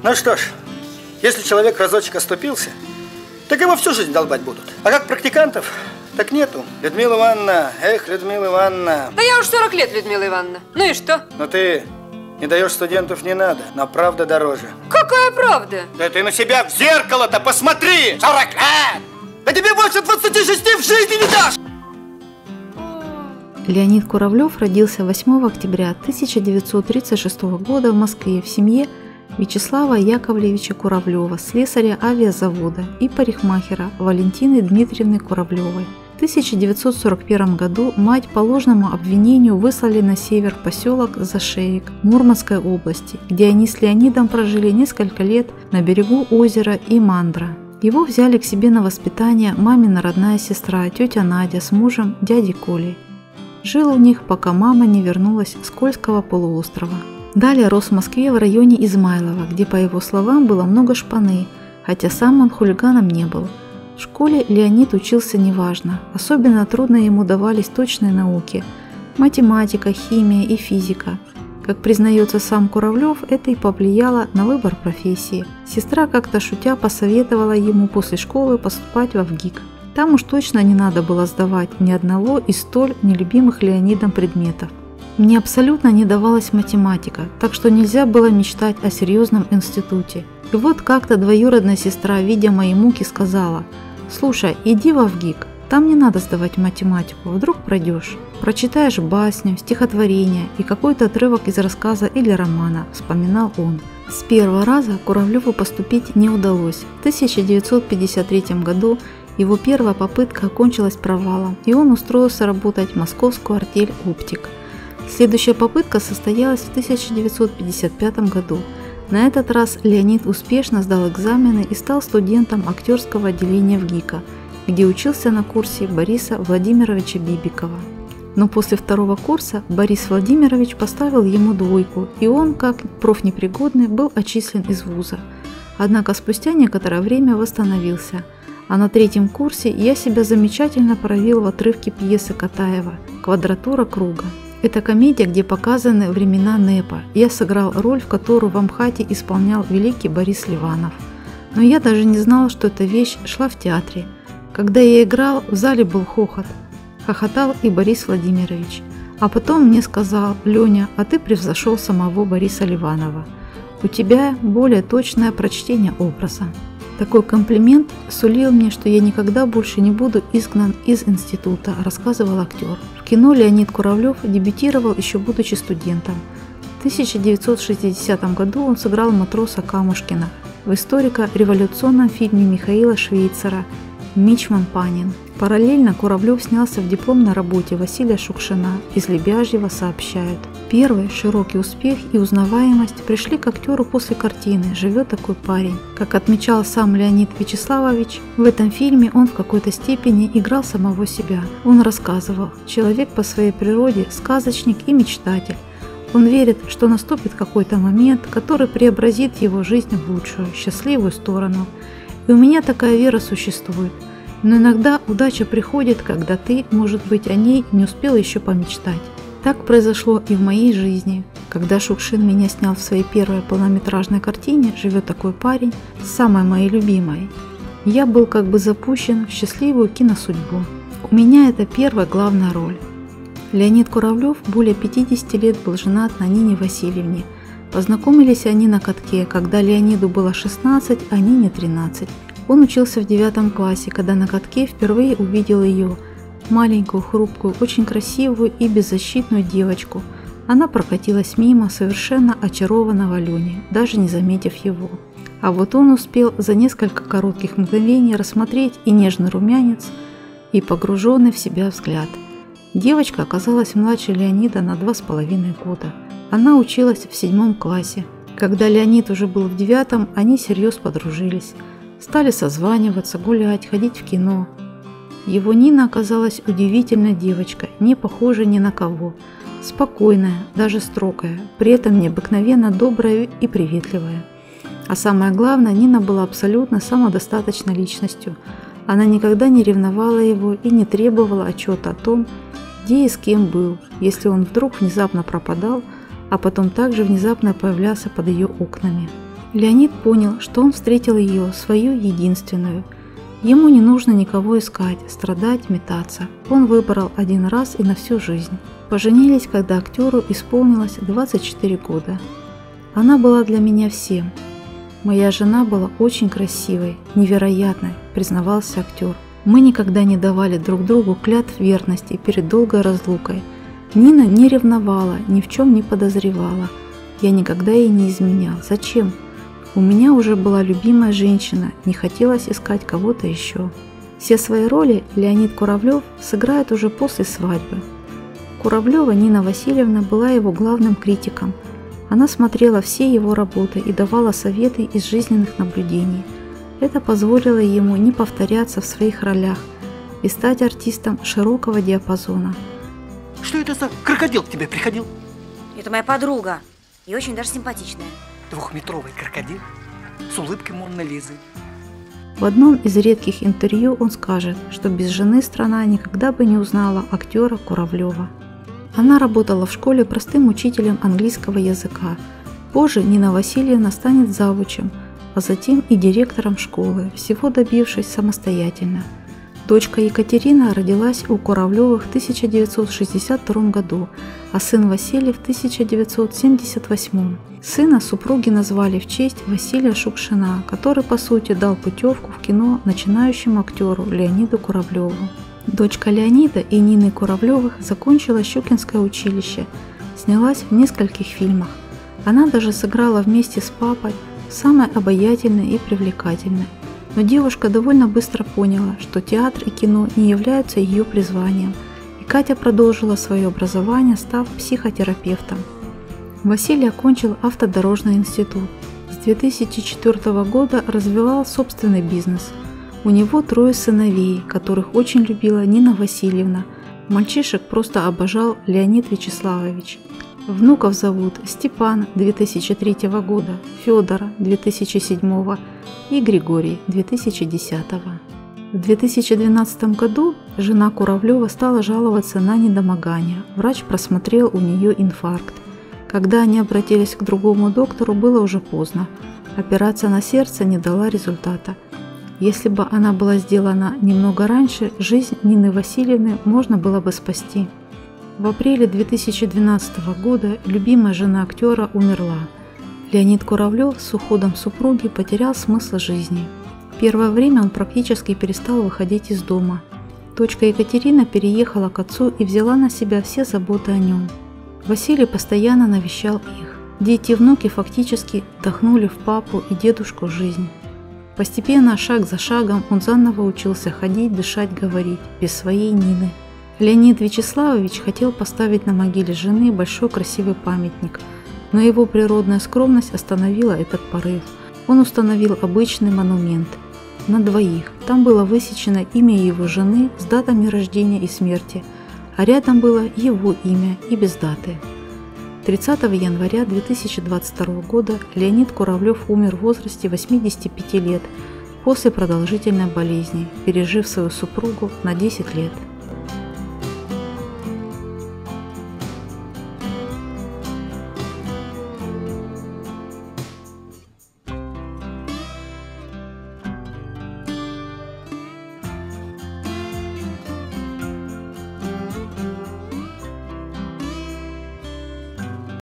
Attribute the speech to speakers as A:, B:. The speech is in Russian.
A: Ну что ж, если человек разочек оступился, так его всю жизнь долбать будут. А как практикантов, так нету. Людмила Ивановна, эх, Людмила Ивановна.
B: Да я уж 40 лет, Людмила Ивановна. Ну и что?
A: Но ты не даешь студентов не надо, но правда дороже.
B: Какая правда?
A: Да ты на себя в зеркало-то посмотри! 40 лет! Да тебе больше 26 в жизни не дашь!
C: Леонид Куравлев родился 8 октября 1936 года в Москве в семье Вячеслава Яковлевича Куравлева, слесаря авиазавода, и парикмахера Валентины Дмитриевны Куравлевой. В 1941 году мать по ложному обвинению выслали на север поселок Зашеек Мурманской области, где они с Леонидом прожили несколько лет на берегу озера Имандра. Его взяли к себе на воспитание мамина родная сестра, тетя Надя с мужем, дядей Колей. Жил у них, пока мама не вернулась с Кольского полуострова. Далее рос в Москве в районе Измайлова, где, по его словам, было много шпаны, хотя сам он хулиганом не был. В школе Леонид учился неважно, особенно трудно ему давались точные науки – математика, химия и физика. Как признается сам Куравлев, это и повлияло на выбор профессии. Сестра как-то шутя посоветовала ему после школы поступать во ВГИК. Там уж точно не надо было сдавать ни одного из столь нелюбимых Леонидом предметов. Мне абсолютно не давалась математика, так что нельзя было мечтать о серьезном институте. И вот как-то двоюродная сестра, видя мои муки, сказала: «Слушай, иди во ВГИК, там не надо сдавать математику, вдруг пройдешь. Прочитаешь басню, стихотворение и какой-то отрывок из рассказа или романа», – вспоминал он. С первого раза Куравлеву поступить не удалось. В 1953 году его первая попытка окончилась провалом, и он устроился работать в московскую артель «Оптик». Следующая попытка состоялась в 1955 году. На этот раз Леонид успешно сдал экзамены и стал студентом актерского отделения ВГИКа, где учился на курсе Бориса Владимировича Бибикова. Но после второго курса Борис Владимирович поставил ему двойку, и он, как профнепригодный, был отчислен из вуза. Однако спустя некоторое время восстановился. А на третьем курсе я себя замечательно проявил в отрывке пьесы Катаева «Квадратура круга». Это комедия, где показаны времена НЭПа. Я сыграл роль, в которую в Амхате исполнял великий Борис Ливанов. Но я даже не знал, что эта вещь шла в театре. Когда я играл, в зале был хохот. Хохотал и Борис Владимирович. А потом мне сказал: «Леня, а ты превзошел самого Бориса Ливанова. У тебя более точное прочтение образа». Такой комплимент сулил мне, что я никогда больше не буду изгнан из института, рассказывал актер. В кино Леонид Куравлев дебютировал еще будучи студентом. В 1960 году он сыграл матроса Камушкина в историко-революционном фильме Михаила Швейцера «Мичман Панин». Параллельно Куравлев снялся в дипломной работе Василия Шукшина. Из Лебяжьего сообщают: первый широкий успех и узнаваемость пришли к актеру после картины «Живет такой парень». Как отмечал сам Леонид Вячеславович, в этом фильме он в какой-то степени играл самого себя. Он рассказывал: человек по своей природе сказочник и мечтатель. Он верит, что наступит какой-то момент, который преобразит его жизнь в лучшую, счастливую сторону. И у меня такая вера существует. Но иногда удача приходит, когда ты, может быть, о ней не успел еще помечтать. Так произошло и в моей жизни. Когда Шукшин меня снял в своей первой полнометражной картине «Живет такой парень», самой моей любимой, я был как бы запущен в счастливую киносудьбу. У меня это первая главная роль. Леонид Куравлев более 50 лет был женат на Нине Васильевне. Познакомились они на катке, когда Леониду было 16, а Нине 13. Он учился в 9 классе, когда на катке впервые увидел ее, маленькую, хрупкую, очень красивую и беззащитную девочку. Она прокатилась мимо совершенно очарованного Лени, даже не заметив его. А вот он успел за несколько коротких мгновений рассмотреть и нежный румянец, и погруженный в себя взгляд. Девочка оказалась младше Леонида на 2,5 года. Она училась в 7 классе. Когда Леонид уже был в 9, они всерьез подружились. Стали созваниваться, гулять, ходить в кино. Его Нина оказалась удивительной девочкой, не похожей ни на кого. Спокойная, даже строгая, при этом необыкновенно добрая и приветливая. А самое главное, Нина была абсолютно самодостаточной личностью. Она никогда не ревновала его и не требовала отчета о том, где и с кем был, если он вдруг внезапно пропадал, а потом также внезапно появлялся под ее окнами. Леонид понял, что он встретил ее, свою единственную. Ему не нужно никого искать, страдать, метаться. Он выбрал один раз и на всю жизнь. Поженились, когда актеру исполнилось 24 года. Она была для меня всем. Моя жена была очень красивой, невероятной, признавался актер. Мы никогда не давали друг другу клятв верности перед долгой разлукой. Нина не ревновала, ни в чем не подозревала. Я никогда ей не изменял. Зачем? У меня уже была любимая женщина, не хотелось искать кого-то еще. Все свои роли Леонид Куравлев сыграет уже после свадьбы. Куравлева Нина Васильевна была его главным критиком. Она смотрела все его работы и давала советы из жизненных наблюдений. Это позволило ему не повторяться в своих ролях и стать артистом широкого диапазона.
A: Что это за крокодил к тебе приходил?
D: Это моя подруга. И очень даже симпатичная.
A: Двухметровый крокодил с улыбкой Монны Лизы.
C: В одном из редких интервью он скажет, что без жены страна никогда бы не узнала актера Куравлева. Она работала в школе простым учителем английского языка. Позже Нина Васильевна станет завучем, а затем и директором школы, всего добившись самостоятельно. Дочка Екатерина родилась у Куравлевых в 1962 году, а сын Василий в 1978. Сына супруги назвали в честь Василия Шукшина, который по сути дал путевку в кино начинающему актеру Леониду Куравлеву. Дочка Леонида и Нины Куравлевых закончила Щукинское училище, снялась в нескольких фильмах. Она даже сыграла вместе с папой самой обаятельной и привлекательной. Но девушка довольно быстро поняла, что театр и кино не являются ее призванием, и Катя продолжила свое образование, став психотерапевтом. Василий окончил автодорожный институт. С 2004 года развивал собственный бизнес. У него 3 сыновей, которых очень любила Нина Васильевна. Мальчишек просто обожал Леонид Вячеславович. Внуков зовут Степан 2003 года, Федора 2007 и Григорий 2010. В 2012 году жена Куравлева стала жаловаться на недомогание. Врач просмотрел у нее инфаркт. Когда они обратились к другому доктору, было уже поздно. Операция на сердце не дала результата. Если бы она была сделана немного раньше, жизнь Нины Васильевны можно было бы спасти. В апреле 2012 года любимая жена актера умерла. Леонид Куравлев с уходом супруги потерял смысл жизни. Первое время он практически перестал выходить из дома. Дочка Екатерина переехала к отцу и взяла на себя все заботы о нем. Василий постоянно навещал их. Дети и внуки фактически вдохнули в папу и дедушку жизнь. Постепенно, шаг за шагом, он заново учился ходить, дышать, говорить, без своей Нины. Леонид Вячеславович хотел поставить на могиле жены большой красивый памятник, но его природная скромность остановила этот порыв. Он установил обычный монумент на 2. Там было высечено имя его жены с датами рождения и смерти, а рядом было его имя и без даты. 30 января 2022 года Леонид Куравлев умер в возрасте 85 лет после продолжительной болезни, пережив свою супругу на 10 лет.